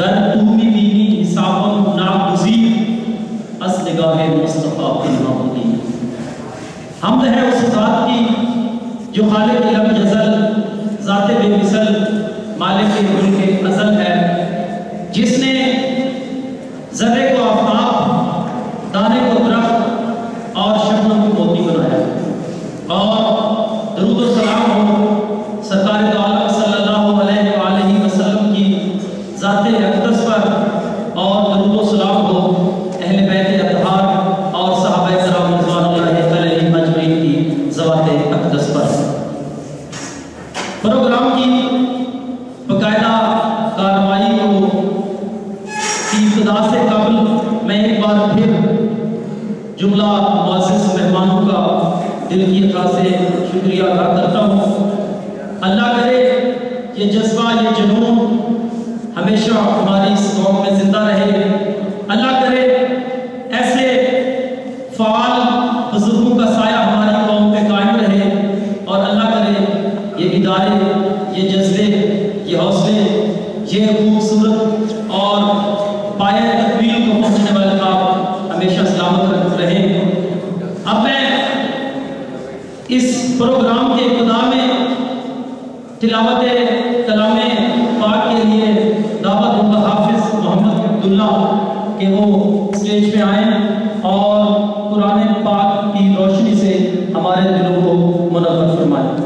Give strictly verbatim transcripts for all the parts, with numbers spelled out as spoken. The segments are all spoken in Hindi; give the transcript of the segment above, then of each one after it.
गर तूमी दीनी हिसाबम नागुज़ीर अस निगाहे मुस्तफ़ा बिन महमूदी। हमद है उस ज़ात की जो खालिक लम यज़ल, ज़ाते बेमिसल, मालिक मुल्क अज़ल है, जिसने ज़र्रे को आफ़ताब, दाने को दरख्त और शबनम को मोती बनाया। और दरूद व सलाम हो सरकार दो आलम सल्लल्लाहु अलैहि वसल्लम की ज़ाते अक़दस पर, और दरूद व सलाम हो अहले बैत अतहार और सहाबाए किराम रिज़वानुल्लाहि अलैहिम अजमईन की ज़वाते अक़दस पर। प्रोग्राम की बाकायदा कार्रवाई को की इब्तिदा से कबल मैं एक बार फिर जुमला मुअज़्ज़िज़ मेहमानों का दिल की अता से शुक्रिया अदा करता हूँ। अल्लाह करे ये जज्बा, ये जुनून हमेशा हमारी इस कौम में जिंदा रहे। अल्लाह करे ऐसे फ़ाल बुजुर्गों का साया हमारी कौम पे कायम रहे, और अल्लाह करे ये इदारे, ये जज्बे, ये हौसले, ये खूबसूरत और पाए तकमील को पहुँचने वाले काम हमेशा सलामत रहे। अब मैं इस प्रोग्राम के इब्तिदा में तिलावत कलामे पाक के लिए दावत दूंगा हाफिज मोहम्मद अब्दुल्ला के वो स्टेज पे आए और कुरान पाक की रोशनी से हमारे दिलों को मुनव्वर फरमाएं।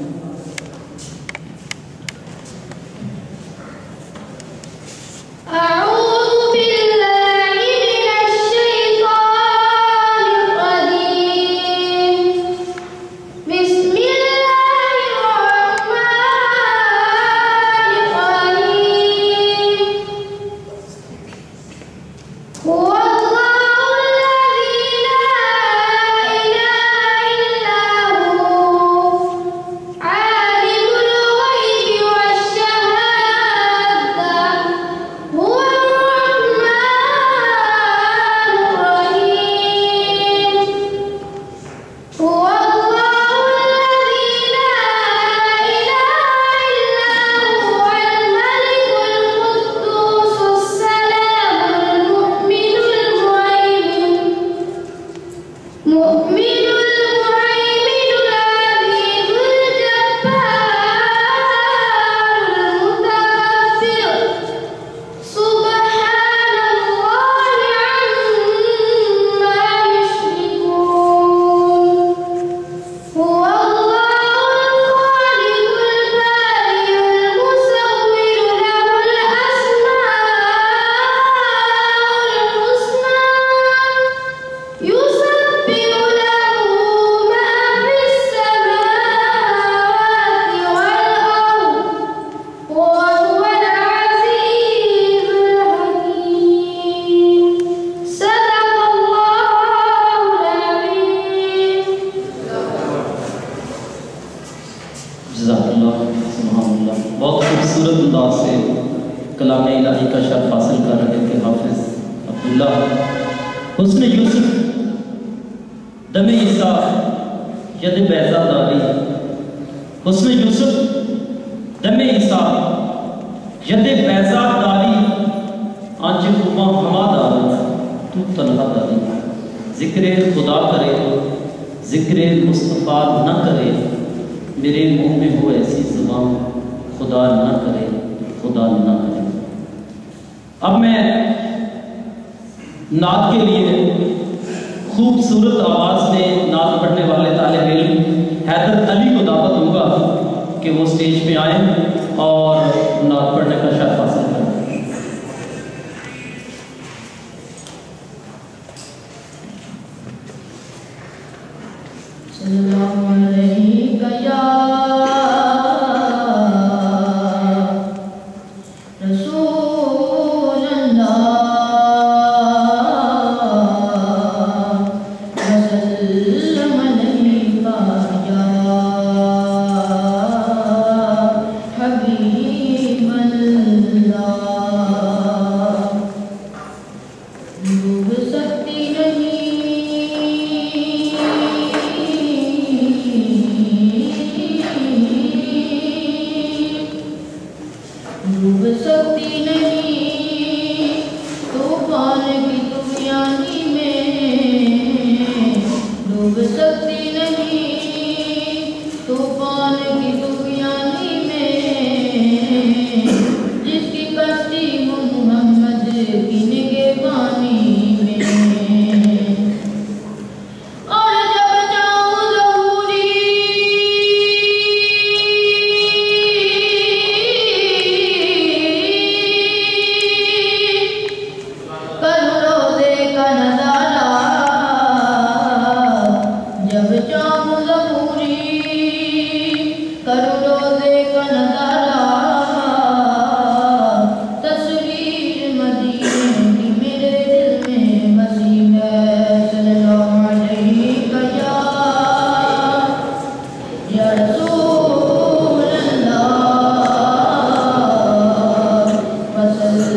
बहुत खूबसूरत अंदाज से कलाम इलाही का शर्फ हासिल कर रहे थे हाफिज अब्दुल्ला। हुस्न यूसुफ दमे ईसा यद बैजा दारी, हुस्न यूसुफ दमे ईसा यद बैजा दारी, आंच खुमा हमा दारी तू तन्हा दारी। जिक्र खुदा करे जिक्र मुस्तफ़ा न करे, मेरे मुंह में हो ऐसी ज़ुबान खुदा ना करे खुदा ना करे। अब मैं नात के लिए खूबसूरत आवाज़ में नात पढ़ने वाले तालिब इल्म हैदर अली को दावत दूंगा कि वो स्टेज पे आए और नात पढ़ने का शर्फ हासिल करें। सल्लल्लाहु अलैहि या डूब सकती नहीं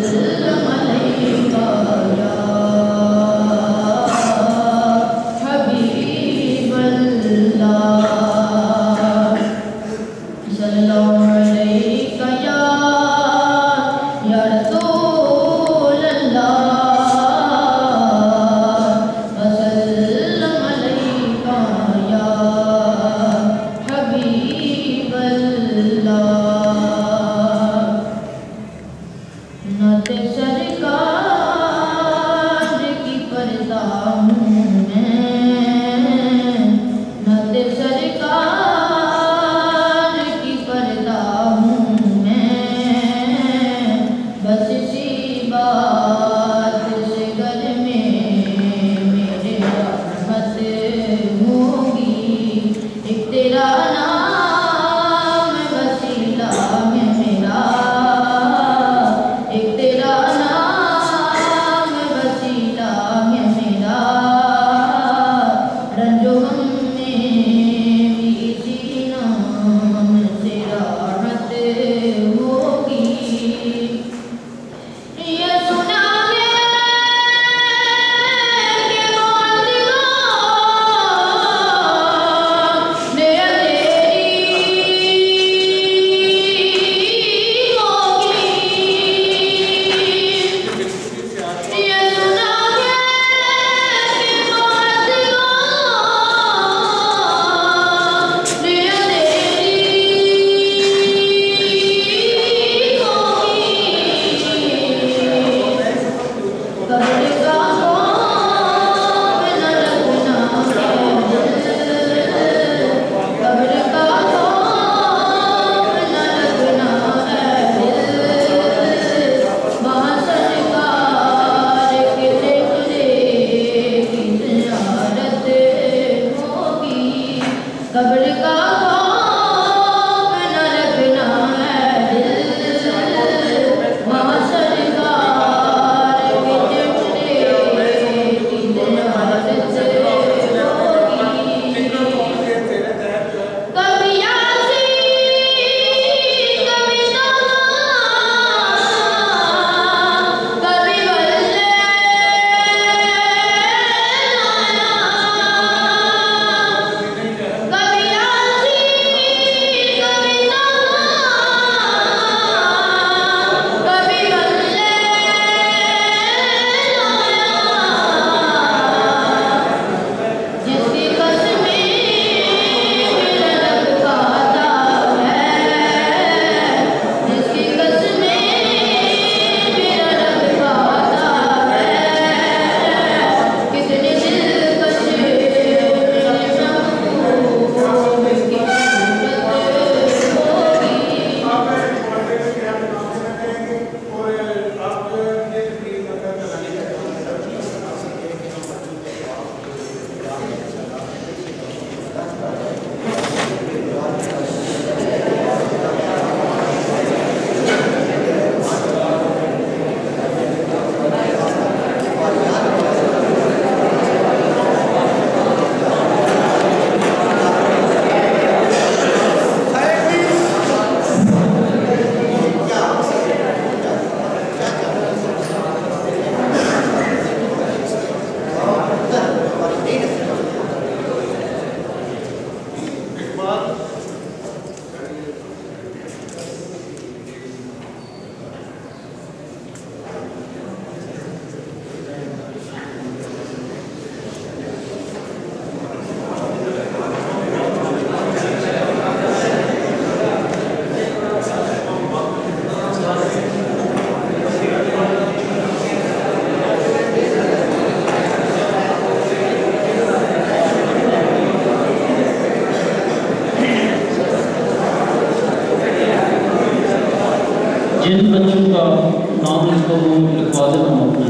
जिन बच्चों का नाम लिखो वो लिखवा देना अपने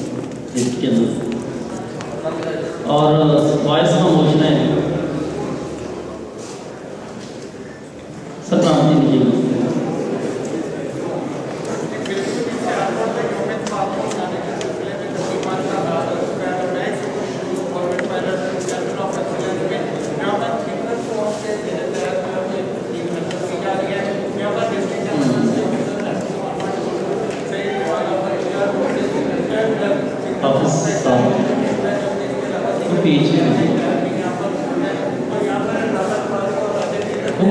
लिस्ट के अंदर, और वॉइस का मोचना है सत्तावन लीजिएगा।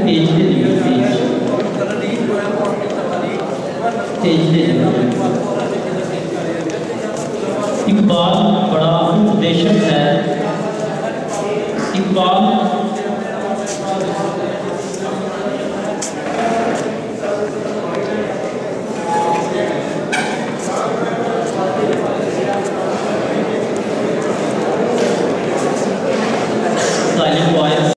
भेजते नहीं भेजते इकबाल बड़ा उपदेशक है।